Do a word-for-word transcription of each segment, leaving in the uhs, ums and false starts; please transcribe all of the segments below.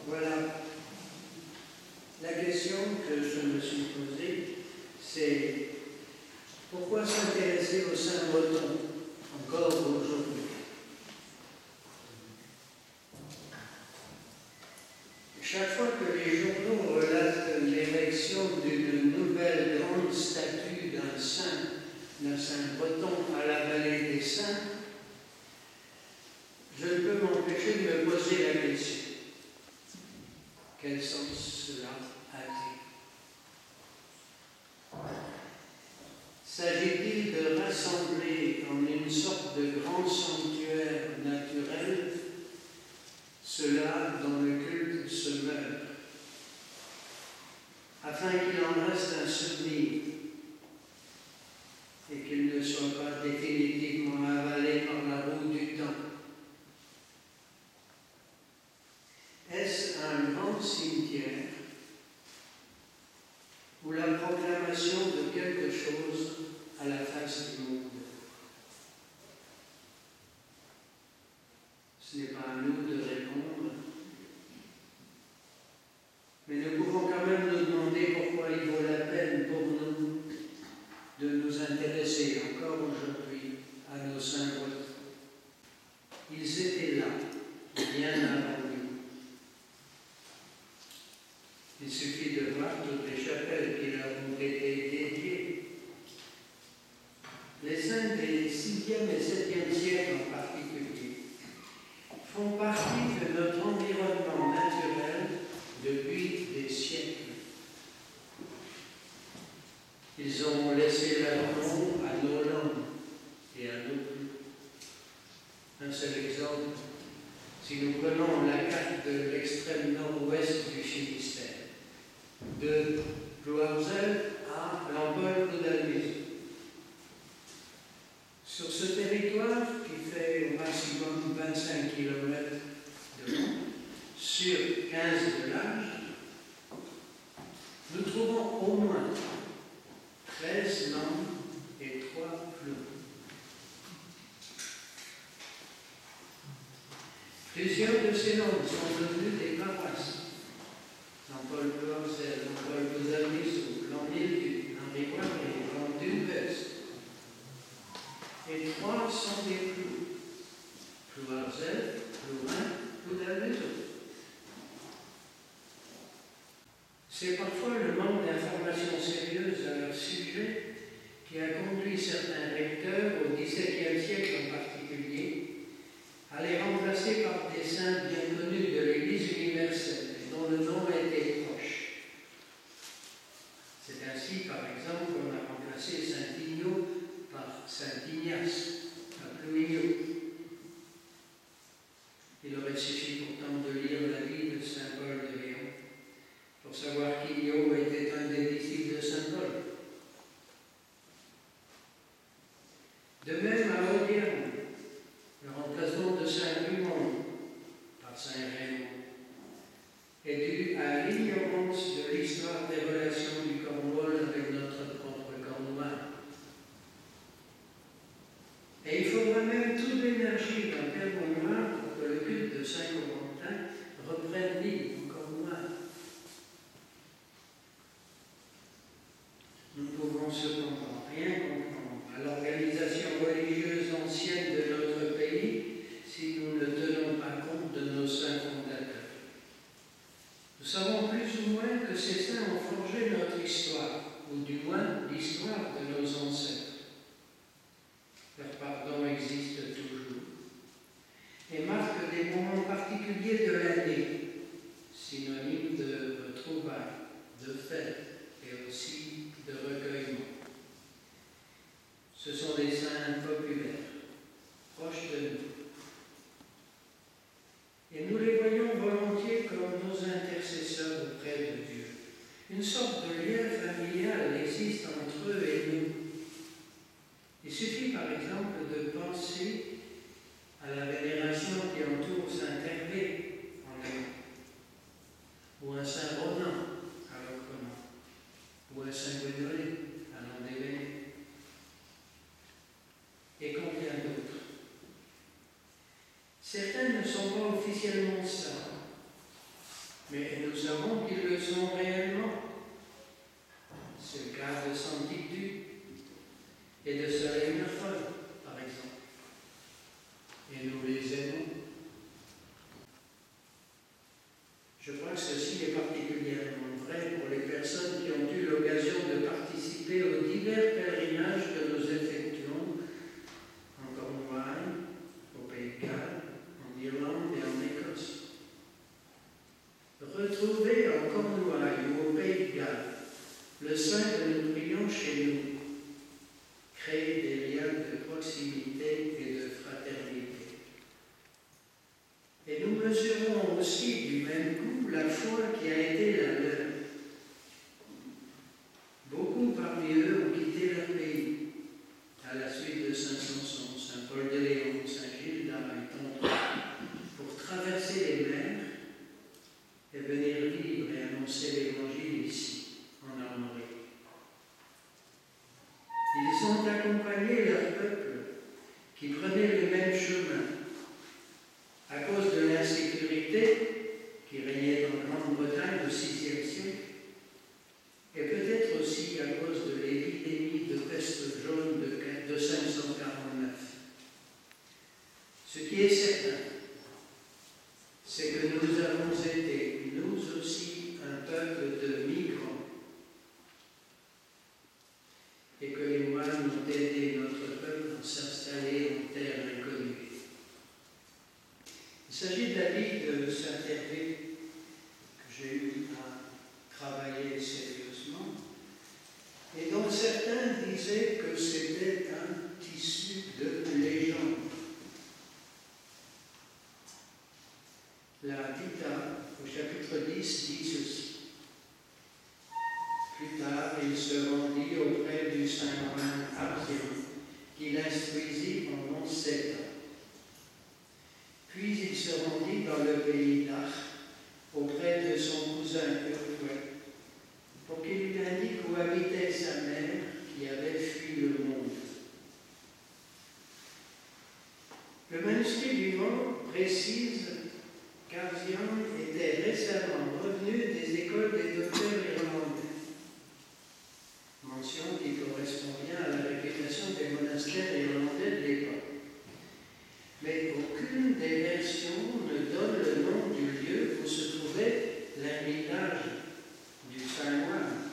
Voilà. La question que je me suis posée, c'est pourquoi s'intéresser au saint breton encore aujourd'hui? Chaque fois que les journaux relatent l'érection d'une nouvelle grande statue d'un saint, d'un saint breton à la vallée des Saints, je ne peux m'empêcher de me poser la question. Quel sens cela a-t-il? S'agit-il de rassembler en une sorte de grand sanctuaire naturel ceux-là dont le culte se meurt, afin qu'il en reste un souvenir et qu'il ne soit pas définitivement avalé par la roue du temps? Est-ce un grand cimetière ou la proclamation de quelque chose à la face du monde? Ce n'est pas à nous de répondre, mais nous pouvons quand même nous demander pourquoi il vaut la peine pour nous de nous intéresser encore aujourd'hui à nos saints bretons. Ils étaient là, bien avant nous. Il suffit de voir toutes les chapelles qui leur ont été dédiées. Les saints des sixième et septième siècles en particulier font partie de notre environnement naturel depuis des siècles. Ils ont laissé leur nom à nos langues et à nos plumes. Un seul exemple, si nous prenons la carte de l'extrême nord-ouest du Finistère, de Plouarzel à Lampol-Coudalmézieux. Sur ce territoire qui fait au maximum vingt-cinq kilomètres de long, sur quinze de large, nous trouvons au moins treize langues et trois plumes. Plusieurs de ces langues sont devenues des paroisses. Lampol-Plouarzel, Lampol-Coudalmézieux, Lanville, Landébois et Landunvest. Et trois sont des clous. Plouarzel, Plourin, Coudalmézieux. C'est parfois le manque d'informations sérieuses à leur sujet qui a conduit certains recteurs, au dix-septième siècle en particulier, à les remplacer par des saints bien connus de l'Église universelle, dont le nom était proche. C'est ainsi, par exemple, qu'on a remplacé Saint-Ignaud par Saint-Ignace, à Plouignaud. Il aurait suffi pourtant de lire la vie de Saint Paul de Léon pour savoir qu'Ignaud était un des disciples de Saint Paul. De même à Audierne, le remplacement de Saint-Rumond par Saint-Raymond est dû à l'ignorance de l'histoire des relations du Cornouailles avec notre propre Cornouailles. Et il faudra même toute l'énergie d'un père Cornouailles pour que le culte de Saint-Corentin reprenne vie au Cornouailles. Nous ne pouvons cependant rien comprendre à l'organisation religieuse ancienne de notre pays si nous ne tenons pas compte de nos saints fondateurs. Nous savons plus ou moins que ces saints ont forgé notre histoire, ou du moins l'histoire de nos ancêtres. Leur pardon existe toujours et marque des moments particuliers de l'année, synonyme de retrouvailles, de fêtes et aussi de recueillement. Ce sont des saints populaires, proches de nous. Et nous les voyons volontiers comme nos intercesseurs auprès de Dieu. Une sorte de lien familial existe entre eux et nous. Il suffit par exemple de penser à la vénération qui entoure Saint Hervé en Léon, ou un Saint Ronan à Locronan, ou un Saint Gwénolé à Landévennec, et combien d'autres. Certains ne sont pas officiellement saints, mais nous savons qu'ils le sont réellement. C'est le cas de Saint-Dictu et de Soleil Neufeuil, par exemple. Et nous les aimons. Je crois que ceci est particulièrement vrai pour les personnes qui ont eu l'occasion de participer aux divers pèlerinages que nous effectuons en Cornouailles, au Pays de Galles, en Irlande et en Écosse. Retrouver en Cornouailles ou au Pays de Galles le saint que nous prions chez nous crée des liens de proximité et de fraternité. Et nous mesurons aussi du même coup la foi qui a été la leur. Beaucoup parmi eux ont quitté leur pays à la suite de Saint Samson, Saint Paul de Léon, Saint Gilles d'Arc et tant pour traverser les mers et venir vivre et annoncer l'Évangile ici, en Armorique. Ils ont accompagné leur peuple qui prenait le même chemin à cause de l'insécurité qui régnait en Grande-Bretagne au sixième siècle et peut-être aussi à cause de l'épidémie de peste jaune de cinq cent quarante-neuf. Ce qui est certain, c'est que nous avons été, nous aussi, un peuple de migrants et que les moines ont aidé notre peuple à s'installer en terre inconnue. Il s'agit de la vie de Saint Hervé que j'ai eu à travailler sérieusement et dont certains disaient que c'était un tissu de légende. La Vita, au chapitre dix, dit ceci. Plus tard, il se rendit auprès du saint moine Arzian, qui l'instruisit pendant sept ans. Puis il se rendit dans le pays d'Arc, auprès de son cousin Urfouet, pour qu'il lui indique où habitait sa mère qui avait fui le monde. Le manuscrit du mort précise qu'Arzian était récemment revenu des écoles des docteurs irlandais. Mention qui correspond bien à la réputation des monastères irlandais de l'époque. Mais aucune des versions ne donne le nom du lieu où se trouvait l'ermitage du saint moine.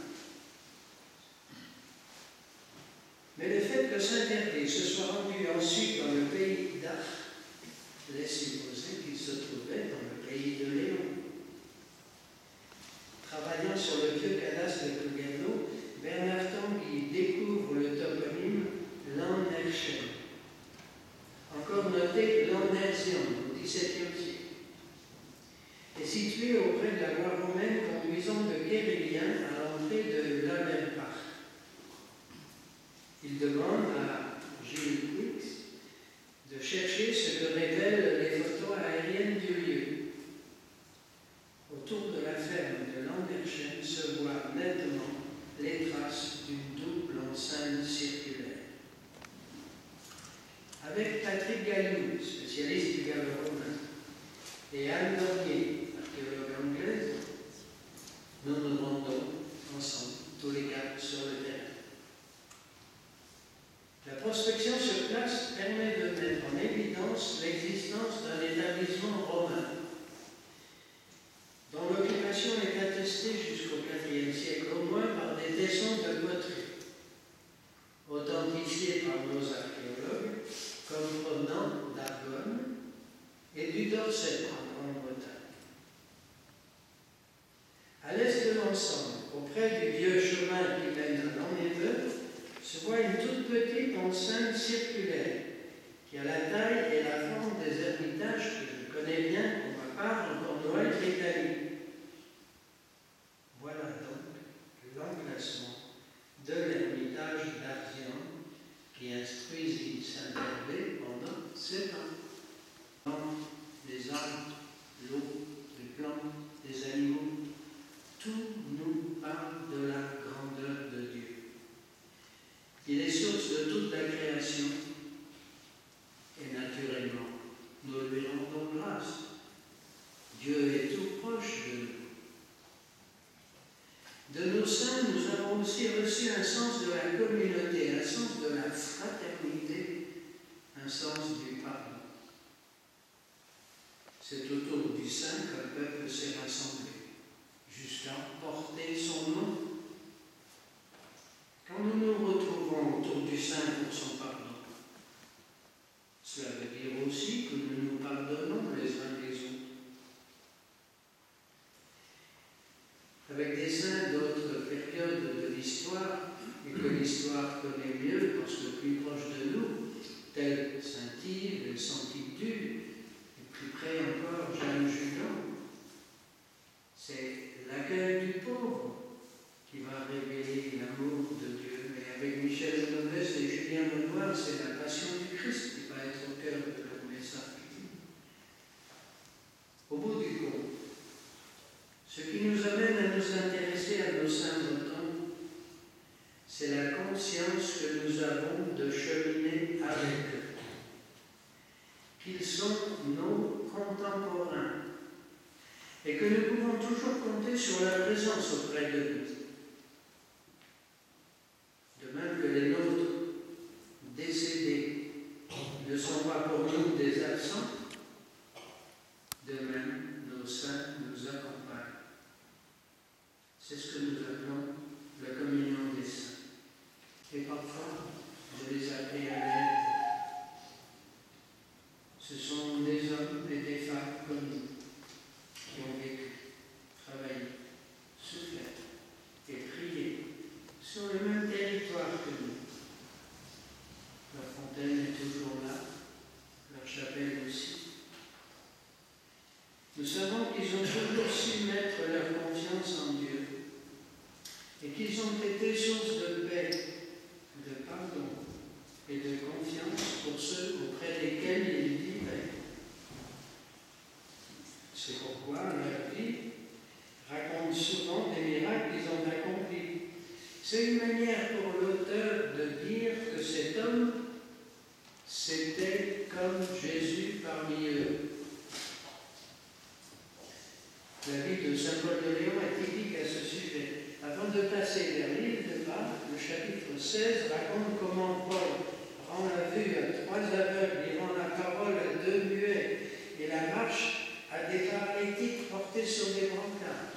Mais le fait que saint Hervé se soit rendu ensuite dans le pays d'Arc laisse supposer qu'il se trouvait dans le pays de Léon. Travaillant sur le vieux cadastre de Lugano, Bernard Tanguy découvre le toponyme Lannerchen, encore noté Lannerzian au dix-septième siècle, est situé auprès de la voie romaine conduisant de Kérélien à l'entrée de Lammerpach. Il demande à Gilles Quix de chercher ce que révèlent les photos aériennes du lieu. Autour de la ferme de Lannerchen se voient nettement les traces d'une double enceinte circulaire. Avec Patrick Gallou, spécialiste du gallo-romain, et Anne Dornier, archéologue anglaise, nous nous rendons ensemble, tous les quatre, sur le terrain. La prospection sur place permet de mettre en évidence l'existence d'un établissement romain, dont l'occupation est attestée jusqu'au quatrième siècle au moins par des dessins de poterie, authentifiés par nos archéologues comme provenant d'Argonne et du Dorset en Grande-Bretagne. À l'est de l'ensemble, auprès du vieux chemin qui mène à Lannéveux, se voit une toute petite enceinte circulaire qui a la taille et la forme des ermitages que je connais bien pour ma part en Cornouailles britannique. Voilà donc l'emplacement de l'ermitage d'Arzian qui instruisit saint Hervé pendant sept ans. Les arbres, l'eau, les plantes, les animaux, tout nous parle de la grandeur de Dieu. Il est source de toute la création et naturellement, nous lui rendons grâce De nos saints, nous avons aussi reçu un sens de la communauté, un sens de la fraternité, un sens du pardon. C'est autour du saint qu'un peuple s'est rassemblé, jusqu'à porter son nom. Quand nous nous retrouvons autour du saint pour son pardon, cela veut dire aussi que nous nous pardonnons les uns les autres. Avec des saints d'autres périodes de l'histoire, et que l'histoire connaît mieux parce que plus proche de nous, tels saint Yves et saint Titu, et plus près encore Jeanne Judon, c'est l'accueil du pauvre qui va révéler l'amour de Dieu. Mais avec Michel Novès et Julien Renoir, c'est la passion du Christ qui va être au cœur de leur message. Au bout du compte, ce qui nous amène à nous intéresser à nos saints votants, c'est la conscience que nous avons de cheminer avec eux, qu'ils sont nos contemporains et que nous pouvons toujours compter sur leur présence auprès de nous. De même que les nôtres décédés ne sont pas pour nous des absents, de même nos saints nous accompagnent. C'est ce que nous appelons la communion des saints. Et parfois, je les appelle à l'aide. Ce sont des hommes et des femmes comme nous, qui ont vécu, travaillé, souffert et prié sur le même territoire que nous. Leur fontaine est toujours là, leur chapelle aussi. Nous savons qu'ils ont toujours su mettre leur confiance en Dieu et qu'ils ont été source de paix, de pardon et de confiance pour ceux auprès desquels ils vivaient. C'est pourquoi leur vie raconte souvent des miracles qu'ils ont accomplis. C'est une manière pour l'auteur de dire que cet homme, c'était comme Jésus parmi eux. La vie de saint Paul de Léon est typique à ce sujet. Avant de passer vers l'île de Pâques, le chapitre seize raconte comment Paul rend la vue à trois aveugles, il rend la parole à deux muets et la marche à des paralytiques portés sur des brancards.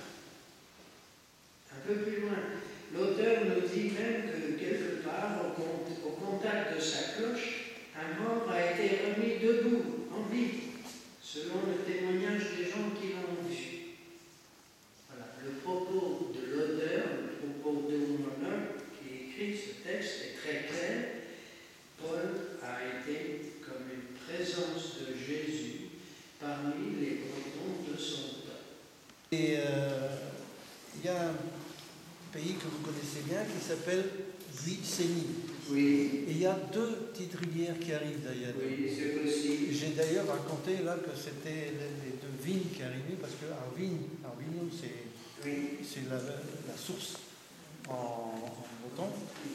Un peu plus loin, l'auteur nous dit même que quelque part, au contact de sa cloche, un mort a été remis debout, en vie, selon le témoignage des gens qui l'ont vu. Voilà, le propos de l'auteur, le propos de l'homologue qui écrit ce texte est très clair. Paul a été comme une présence de Jésus parmi les Bretons de son temps. Et euh, il y a un pays que vous connaissez bien qui s'appelle Vuiceni. Oui. Et il y a deux petites rivières qui arrivent d'ailleurs. Oui, c'est possible. J'ai d'ailleurs raconté là que c'était les deux vignes qui arrivaient parce que Arvigne, Arvignum, c'est oui. c'est la, la source en, en breton.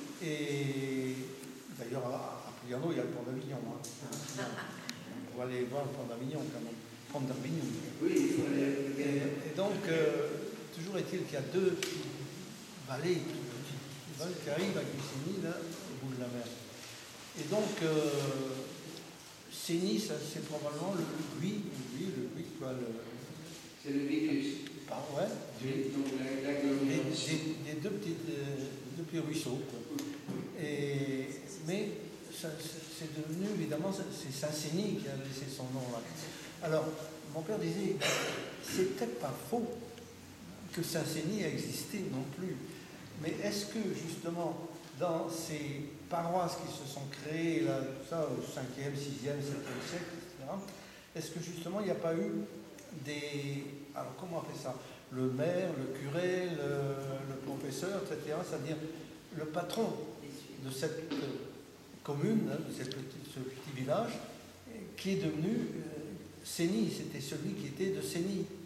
Et d'ailleurs à, à Pliano, il y a le pont d'Avignon. Hein. On va aller voir le pont d'Avignon quand même. Pont d'Arvignum. Oui, il faut aller. Et, et donc, euh, toujours est-il qu'il y a deux vallées, petites vallées qui arrivent à Vuiceni, là, au bout de la mer. Et donc, euh, Cénis, ça, c'est probablement le Buis, le Buis, le Buis, quoi, le... C'est le Vicus. Bah, ouais. Oui, donc la, la des, des, des deux petits, deux petits ruisseaux, quoi. Et, mais ça, c'est devenu, évidemment, c'est Saint-Cénis qui a laissé son nom là. Alors, mon père disait, c'est peut-être pas faux que Saint-Cénis a existé non plus, mais est-ce que, justement, dans ces paroisses qui se sont créées, là, tout ça, au cinquième, sixième, septième siècle, et cetera, est-ce que, justement, il n'y a pas eu des... Alors, comment on appelle ça? Le maire, le curé, le, le professeur, et cetera, c'est-à-dire le patron de cette commune, hein, de cette petite, ce petit village, qui est devenu euh, Cénis, c'était celui qui était de Cénis.